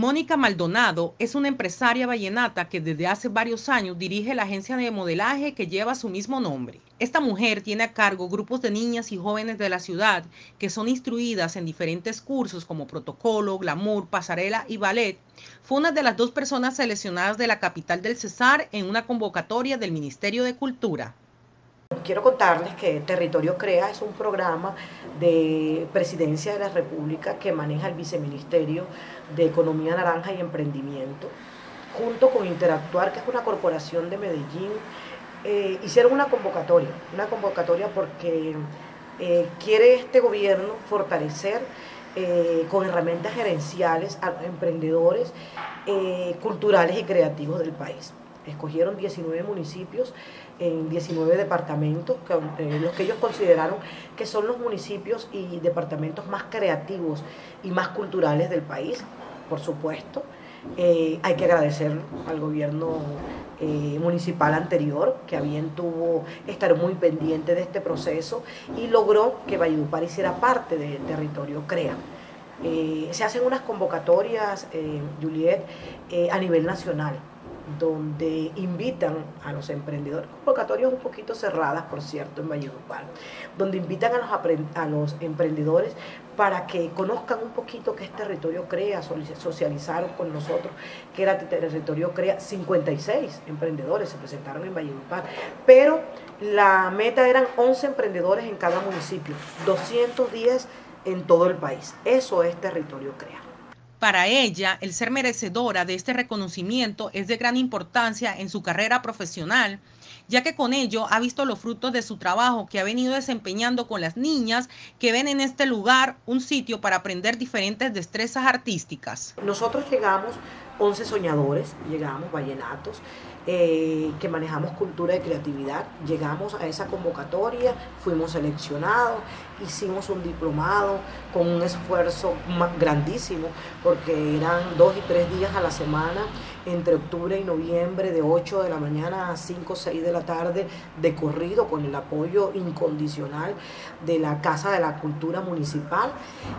Mónica Maldonado es una empresaria vallenata que desde hace varios años dirige la agencia de modelaje que lleva su mismo nombre. Esta mujer tiene a cargo grupos de niñas y jóvenes de la ciudad que son instruidas en diferentes cursos como protocolo, glamour, pasarela y ballet. Fue una de las 2 personas seleccionadas de la capital del Cesar en una convocatoria del Ministerio de Cultura. Quiero contarles que Territorio CREA es un programa de Presidencia de la República que maneja el Viceministerio de Economía Naranja y Emprendimiento, junto con Interactuar, que es una corporación de Medellín. Hicieron una convocatoria porque quiere este gobierno fortalecer con herramientas gerenciales a los emprendedores culturales y creativos del país. Escogieron 19 municipios en 19 departamentos, los que ellos consideraron que son los municipios y departamentos más creativos y más culturales del país, por supuesto. Hay que agradecer al gobierno municipal anterior, que a bien tuvo estar muy pendiente de este proceso y logró que Valledupar hiciera parte de Territorio CREA. Se hacen unas convocatorias, Juliet, a nivel nacional, donde invitan a los emprendedores, convocatorias un poquito cerradas, por cierto, en Valledupar, donde invitan a los emprendedores para que conozcan un poquito qué es Territorio CREA. Socializaron con nosotros que era Territorio CREA. 56 emprendedores se presentaron en Valledupar, pero la meta eran 11 emprendedores en cada municipio, 210 en todo el país. Eso es Territorio CREA. Para ella, el ser merecedora de este reconocimiento es de gran importancia en su carrera profesional, ya que con ello ha visto los frutos de su trabajo que ha venido desempeñando con las niñas que ven en este lugar un sitio para aprender diferentes destrezas artísticas. Nosotros llegamos 11 soñadores, llegamos vallenatos, que manejamos cultura y creatividad, llegamos a esa convocatoria, fuimos seleccionados, hicimos un diplomado con un esfuerzo grandísimo, porque eran 2 y 3 días a la semana, entre octubre y noviembre, de 8 de la mañana a 5 o 6 de la tarde, de corrido, con el apoyo incondicional de la Casa de la Cultura Municipal.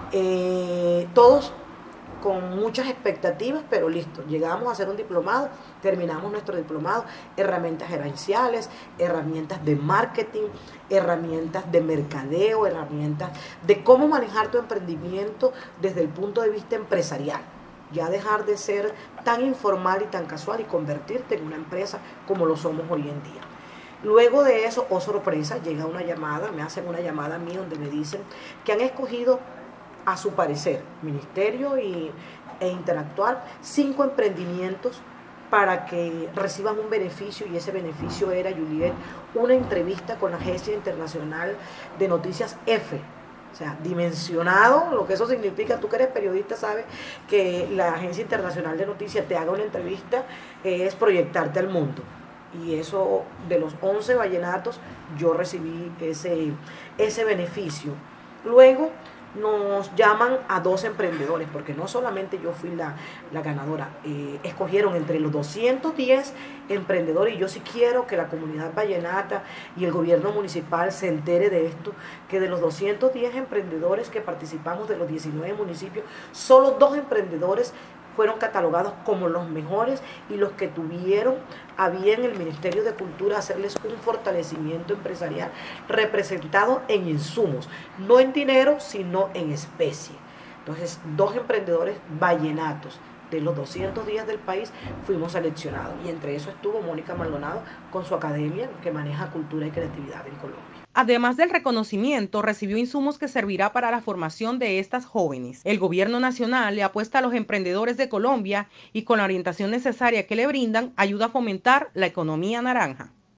Todos con muchas expectativas, pero listo, llegamos a hacer un diplomado, terminamos nuestro diplomado, herramientas gerenciales, herramientas de marketing, herramientas de mercadeo, herramientas de cómo manejar tu emprendimiento desde el punto de vista empresarial, ya dejar de ser tan informal y tan casual y convertirte en una empresa como lo somos hoy en día. Luego de eso, oh sorpresa, llega una llamada, me hacen una llamada a mí donde me dicen que han escogido, a su parecer, Ministerio e Interactuar, 5 emprendimientos para que reciban un beneficio, y ese beneficio era, Juliet, una entrevista con la Agencia Internacional de Noticias EFE. O sea, dimensionado, lo que eso significa. Tú que eres periodista sabes que la Agencia Internacional de Noticias te haga una entrevista es proyectarte al mundo. Y eso, de los 11 vallenatos, yo recibí ese beneficio. Luego nos llaman a 2 emprendedores, porque no solamente yo fui la ganadora, escogieron entre los 210 emprendedores, y yo sí quiero que la comunidad vallenata y el gobierno municipal se entere de esto, que de los 210 emprendedores que participamos de los 19 municipios, solo 2 emprendedores fueron catalogados como los mejores y los que tuvieron a bien el Ministerio de Cultura hacerles un fortalecimiento empresarial representado en insumos, no en dinero, sino en especie. Entonces, 2 emprendedores vallenatos de los 200 días del país fuimos seleccionados, y entre eso estuvo Mónica Maldonado con su academia que maneja cultura y creatividad en Colombia. Además del reconocimiento, recibió insumos que servirá para la formación de estas jóvenes. El gobierno nacional le apuesta a los emprendedores de Colombia y con la orientación necesaria que le brindan, ayuda a fomentar la economía naranja.